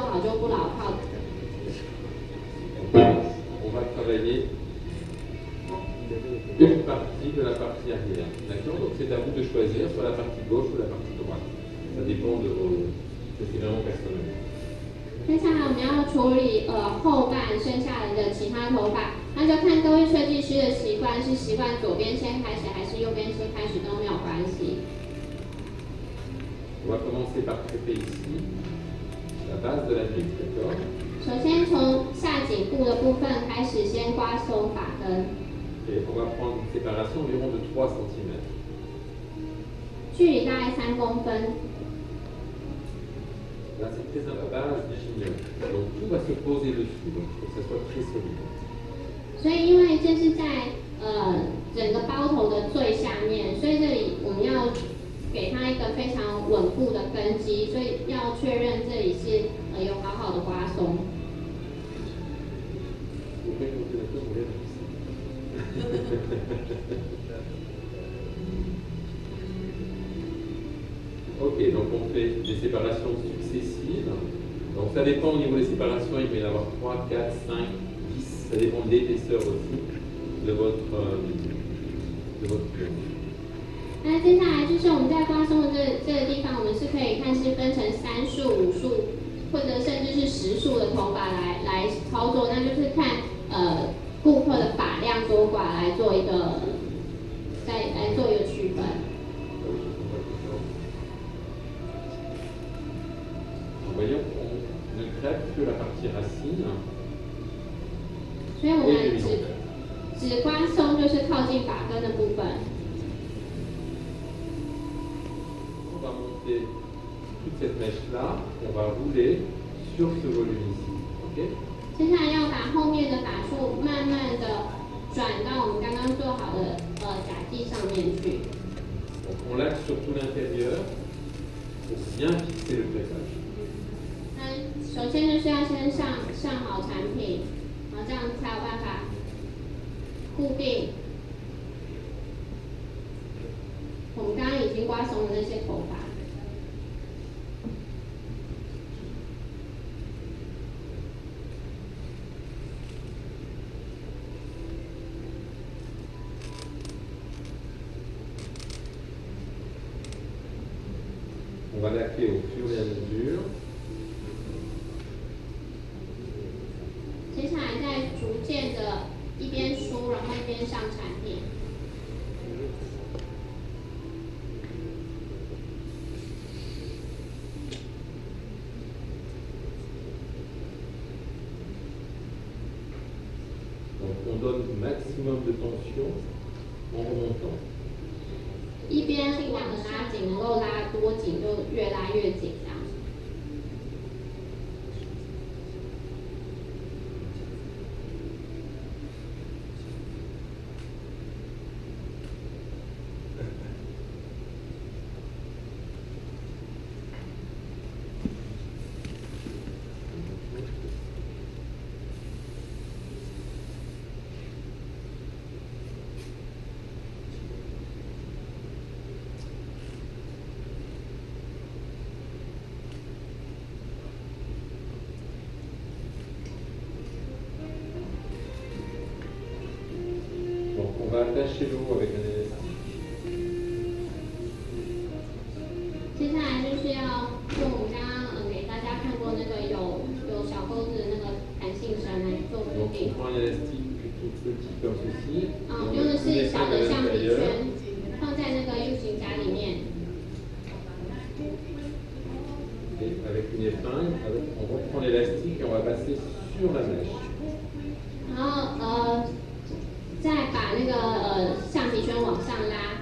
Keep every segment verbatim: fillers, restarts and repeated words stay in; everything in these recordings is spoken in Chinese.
好就不牢靠。 On va travailler une partie de la partie arrière. D'accord? Donc c'est à vous de choisir soit la partie gauche ou la partie droite. Ça dépend de vos. C'est vraiment personnel. 接下来我们要处理呃后半剩下来的其他头发，那就看各位设计师的习惯，是习惯左边先开始，还是右边先开始都没有关系。 On va commencer par traiter ici la base de la nuque, d'accord? 首先从下颈部的部分开始，先刮松发根。 Et on va prendre une séparation environ de trois centimètres. 距离大概三公分。 Là, c'est très à la base du chignon. Donc, tout va se poser dessus, donc il faut que ça soit très solide. 所以，因为这是在呃整个包头的最下面，所以这里我们要给它一个非常稳固的根基，所以要确认这里是呃有好好的刮松。 Ok, donc on fait des séparations successives. Donc ça dépend au niveau des séparations, il peut y en avoir trois, quatre, cinq, dix. Ça dépend de l'épaisseur aussi de votre, euh, de votre plume. 那接下来就是我们在刮松的这这个地方，我们是可以看是分成三束、五束，或者甚至是十束的头发来来操作，那就是看呃顾客的发量多寡来做一个，再来做一个区分。 Voyons, on ne crève que la partie racine. 所以我们只只刮松就是靠近发根的部分。 On va monter toute cette mèche-là, on va rouler sur ce volume ici. Ok? 接下来要把后面的发束慢慢的转到我们刚刚做好的呃甲基上面去。 Donc on lâche sur tout l'intérieur pour bien fixer le greffage. 那首先就是要先上上好产品，然后这样才有办法固定我们刚刚已经刮松的那些头发。 On va laquer au fur et à mesure. 接下来再逐渐的一边梳，然后一边上产品。 Donc on donne maximum de tension en remontant. 一边尽量的拉紧，能够拉多紧就越拉越紧，这样。 Donc on va attacher le haut avec un élastique. 接下来就是要用我们刚刚呃给大家看过那个有有小钩子的那个弹性绳来做固 Donc 定。 on prend un élastique plutôt petit comme ceci. 啊， Et 用 on 的 met 是 une 小 épingle 的 à 橡皮 l'intérieur. 圈，放在那个 U 型夹里面。 Et avec une épingle, avec, on reprend l'élastique et on va passer sur la mèche. 然后呃，再把那个呃橡皮圈往上拉。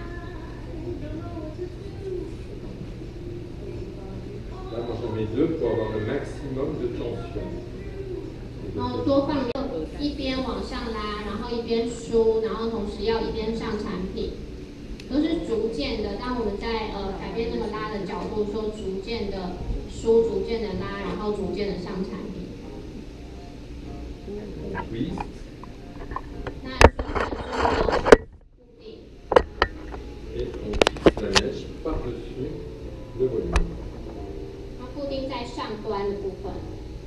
Là, moi j'en mets deux pour avoir le maximum de tension. 然后多放一边往上拉，然后一边梳，然后同时要一边上产品，都是逐渐的。当我们在呃改变那个拉的角度，说逐渐的梳，逐渐的拉，然后逐渐的上产品。 On twist. 那固定。 Et on fixe la mèche par-dessus le volume. 它固定在上端的部分。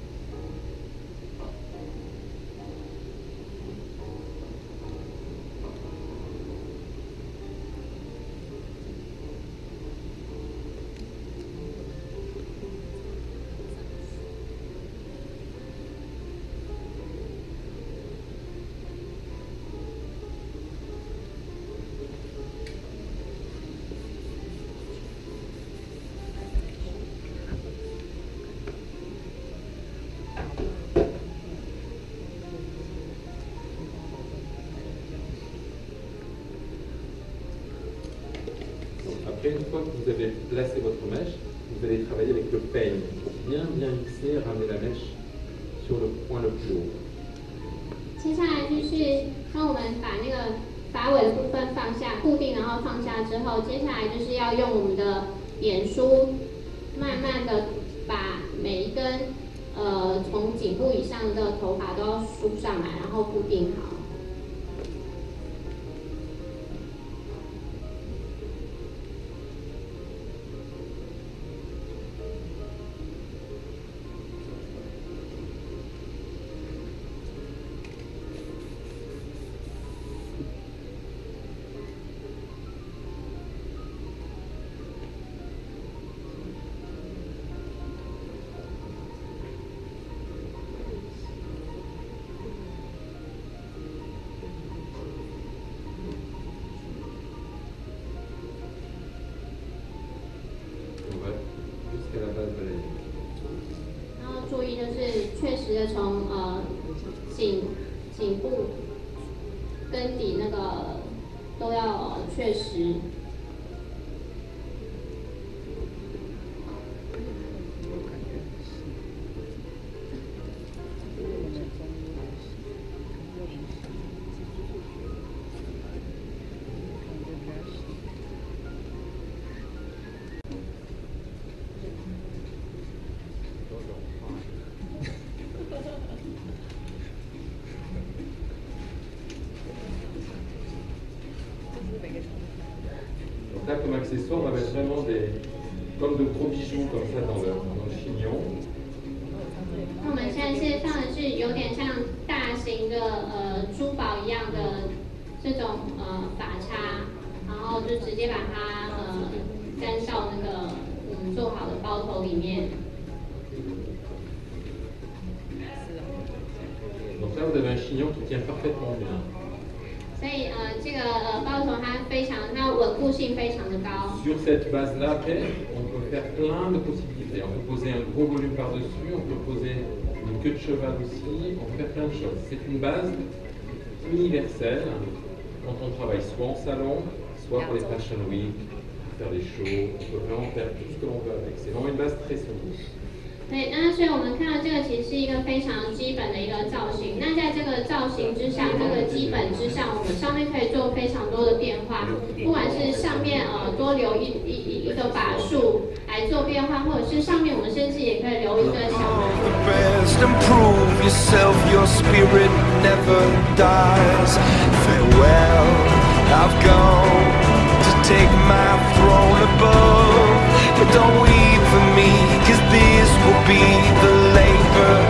Après, une fois que vous avez placé votre mèche, vous allez travailler avec le peigne. Bien, bien mixer, ramener la mèche sur le point le plus haut. 接下来就是当我们把那个发尾的部分放下，固定，然后放下之后，接下来就是要用我们的眼梳，慢慢的把每一根呃从颈部以上的头发都要梳上来，然后固定好。然后注意就是确实的从呃颈颈部根底那个都要、呃、确实。 Là, comme accessoire, on va mettre vraiment des, comme de gros bijoux comme ça dans le, dans le chignon. 那我们现在是放的是有点像大型的呃珠宝一样的这种呃发叉，然后就直接把它呃粘到那个我们做好的包头里面。 Donc là, vous avez un chignon qui tient parfaitement bien. 所以呃，这个呃包头它非常，它稳固性非常的高。 Sur cette base-là, après, on peut faire plein de possibilités. On peut poser un gros volume par-dessus, on peut poser une queue de cheval aussi, on peut faire plein de choses. C'est une base universelle quand on travaille soit en salon, soit pour les fashion week, pour faire des shows. On peut vraiment faire tout ce que l'on veut avec. C'est vraiment une base très solide. 对，那所以我们看到这个其实是一个非常基本的一个造型。那在这个造型之上，这个基本之上，我们上面可以做非常多的变化，不管是上面呃多留一一一个把束来做变化，或者是上面我们甚至也可以留一个小马。Take my throne above, but don't weep for me, 'cause this will be the labor